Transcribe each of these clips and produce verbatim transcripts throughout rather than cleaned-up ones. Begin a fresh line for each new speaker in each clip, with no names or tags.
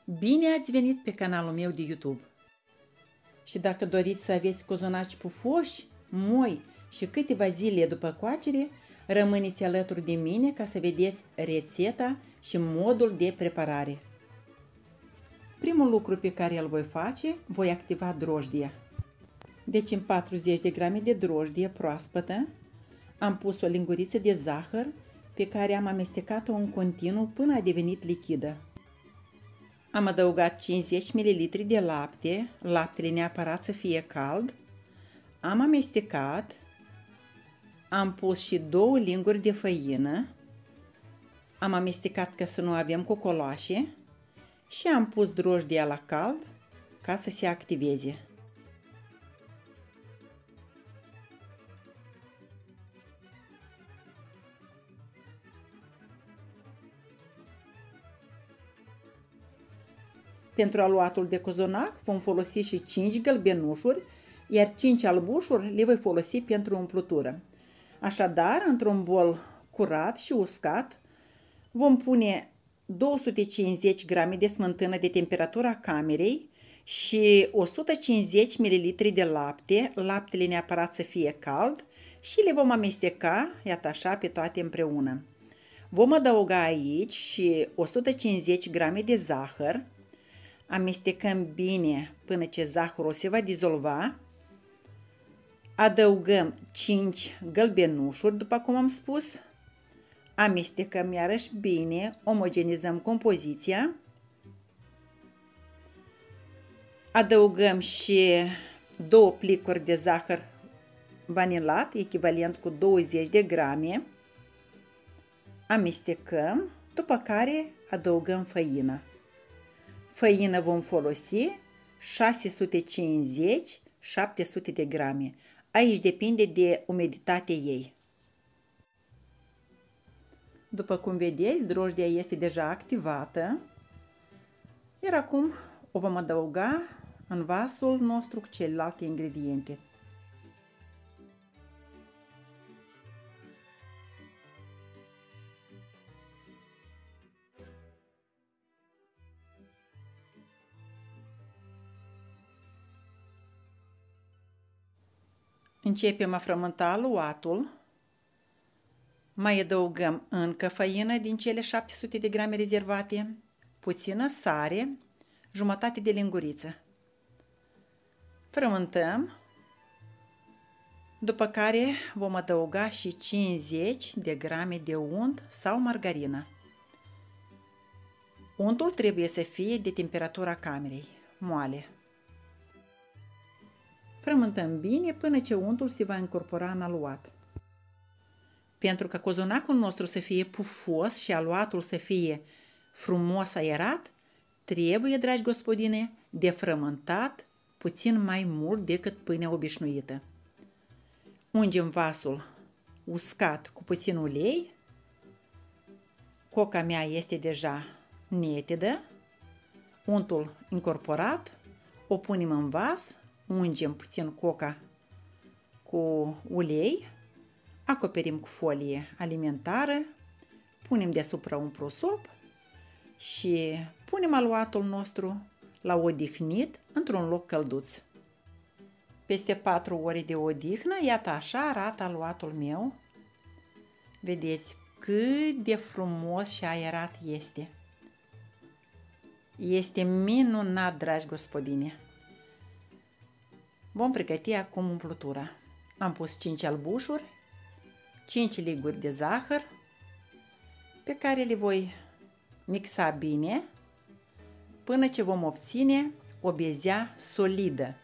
Bine ați venit pe canalul meu de YouTube! Și dacă doriți să aveți cozonaci pufoși, moi și câteva zile după coacere, rămâneți alături de mine ca să vedeți rețeta și modul de preparare. Primul lucru pe care îl voi face, voi activa drojdia. Deci în patruzeci de grame de drojdie proaspătă am pus o linguriță de zahăr pe care am amestecat-o în continuu până a devenit lichidă. Am adăugat cincizeci de mililitri de lapte, laptele neapărat să fie cald, am amestecat, am pus și două linguri de făină, am amestecat ca să nu avem cocoloașe și am pus drojdia la cald ca să se activeze. Pentru aluatul de cozonac vom folosi și cinci gălbenușuri, iar cinci albușuri le voi folosi pentru umplutură. Așadar, într-un bol curat și uscat, vom pune două sute cincizeci grame de smântână de temperatura camerei și o sută cincizeci de mililitri de lapte, laptele neapărat să fie cald, și le vom amesteca, iată așa, pe toate împreună. Vom adăuga aici și o sută cincizeci grame de zahăr. Amestecăm bine până ce zahărul se va dizolva. Adăugăm cinci gălbenușuri, după cum am spus. Amestecăm iarăși bine, omogenizăm compoziția. Adăugăm și două plicuri de zahăr vanilat, echivalent cu douăzeci de grame. Amestecăm, după care adăugăm făină. Făină vom folosi șase sute cincizeci - șapte sute de grame. Aici depinde de umiditatea ei. După cum vedeți, drojdia este deja activată. Iar acum o vom adăuga în vasul nostru cu celelalte ingrediente. Începem a frământa aluatul. Mai adăugăm încă făină din cele șapte sute de grame rezervate, puțină sare, jumătate de linguriță. Frământăm, după care vom adăuga și cincizeci de grame de unt sau margarină. Untul trebuie să fie de temperatura camerei, moale. Frământăm bine până ce untul se va incorpora în aluat. Pentru ca cozonacul nostru să fie pufos și aluatul să fie frumos aerat, trebuie, dragi gospodine, de frământat puțin mai mult decât pâinea obișnuită. Ungem vasul uscat cu puțin ulei. Coca mea este deja netedă. Untul incorporat, o punem în vas. Ungem puțin coca cu ulei, acoperim cu folie alimentară, punem deasupra un prosop și punem aluatul nostru la odihnit într-un loc călduț. Peste patru ore de odihnă, iată așa arată aluatul meu. Vedeți cât de frumos și aerat este. Este minunat, dragi gospodine. Vom pregăti acum umplutura. Am pus cinci albușuri, cinci liguri de zahăr, pe care le voi mixa bine până ce vom obține o bezea solidă.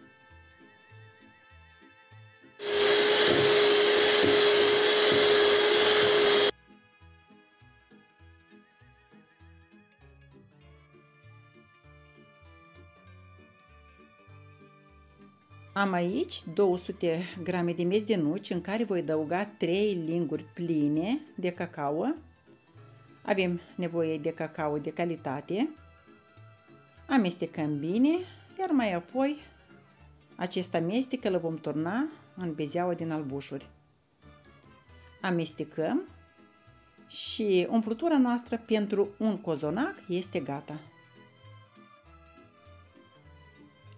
Am aici două sute grame de miez de nuci în care voi adăuga trei linguri pline de cacao. Avem nevoie de cacao de calitate. Amestecăm bine, iar mai apoi acest amestec îl vom turna în bezeaua din albușuri. Amestecăm și umplutura noastră pentru un cozonac este gata.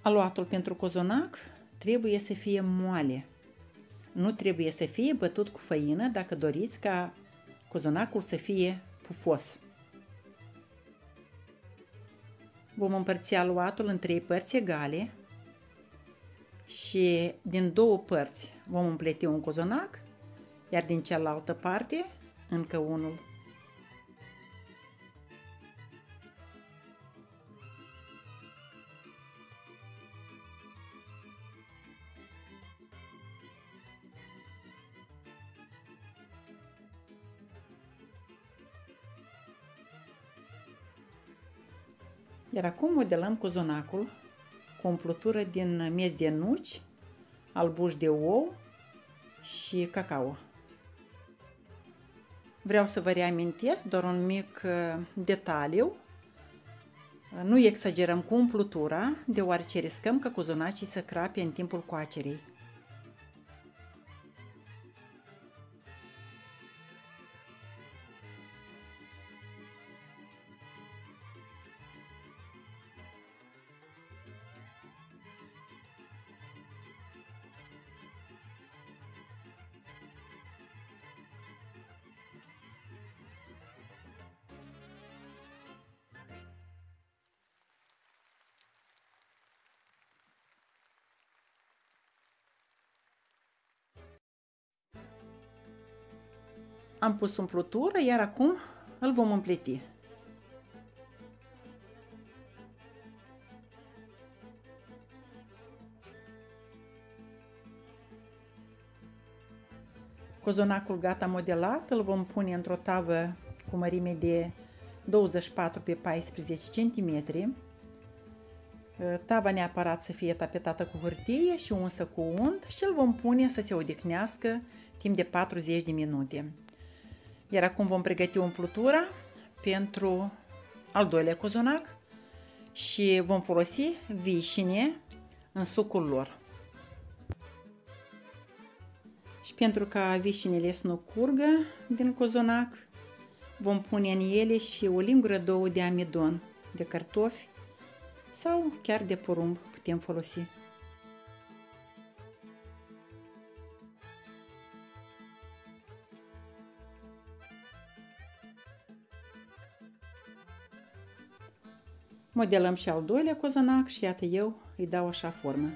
Aluatul pentru cozonac trebuie să fie moale. Nu trebuie să fie bătut cu făină dacă doriți ca cozonacul să fie pufos. Vom împărți aluatul în trei părți egale și din două părți vom împleti un cozonac, iar din cealaltă parte încă unul. Iar acum modelăm cozonacul cu umplutură din miez de nuci, albuș de ou și cacao. Vreau să vă reamintesc doar un mic detaliu. Nu exagerăm cu umplutura, deoarece riscăm ca cozonacii să crape în timpul coacerii. Am pus umplutură, iar acum îl vom împleti. Cozonacul gata modelat îl vom pune într-o tavă cu mărime de douăzeci și patru pe paisprezece centimetri. Tava neapărat să fie tapetată cu hârtie și unsă cu unt și îl vom pune să se odihnească timp de patruzeci de minute. Iar acum vom pregăti umplutura pentru al doilea cozonac și vom folosi vișine în sucul lor. Și pentru ca vișinele să nu curgă din cozonac, vom pune în ele și o lingură două de amidon de cartofi sau chiar de porumb putem folosi. Modelăm și al doilea cozonac și iată eu îi dau așa formă.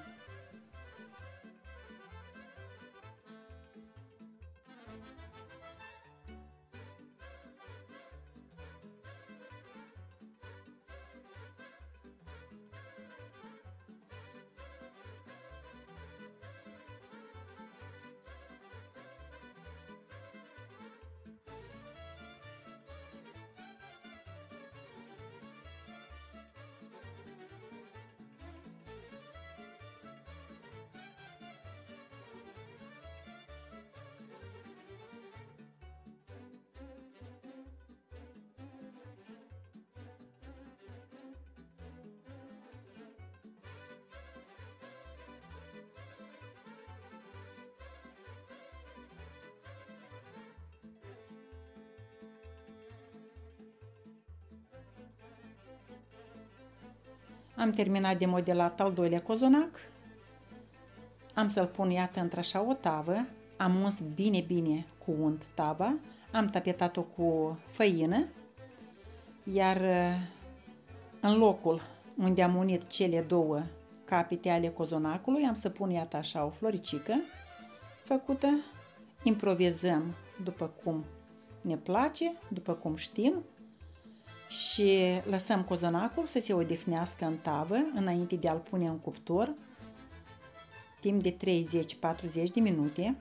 Am terminat de modelat al doilea cozonac. Am să-l pun, iată, într-așa o tavă. Am uns bine, bine cu unt tava. Am tapetat-o cu făină. Iar în locul unde am unit cele două capete ale cozonacului, am să pun, iată, așa o floricică făcută. Improvizăm după cum ne place, după cum știm. Și lăsăm cozonacul să se odihnească în tavă înainte de a-l pune în cuptor timp de treizeci-patruzeci de minute.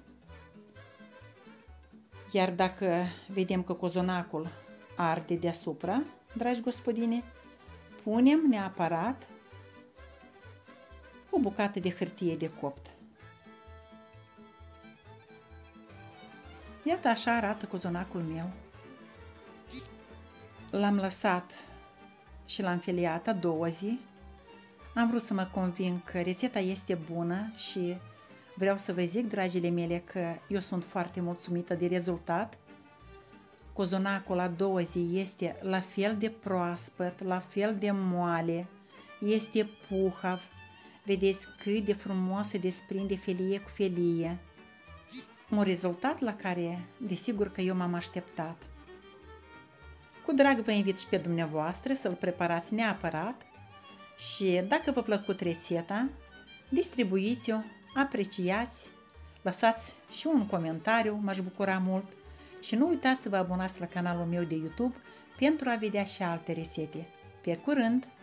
Iar dacă vedem că cozonacul arde deasupra, dragi gospodine, punem neapărat o bucată de hârtie de copt. Iată, așa arată cozonacul meu. L-am lăsat și l-am filiat a doua zi. Am vrut să mă conving că rețeta este bună și vreau să vă zic, dragile mele, că eu sunt foarte mulțumită de rezultat. Cozonacul a doua zi este la fel de proaspăt, la fel de moale, este puhav, Vedeți cât de frumos se desprinde felie cu felie. Un rezultat la care, desigur că eu m-am așteptat. Cu drag vă invit și pe dumneavoastră să-l preparați neapărat și dacă v-a plăcut rețeta, distribuiți-o, apreciați, lăsați și un comentariu, m-aș bucura mult și nu uitați să vă abonați la canalul meu de YouTube pentru a vedea și alte rețete. Pe curând!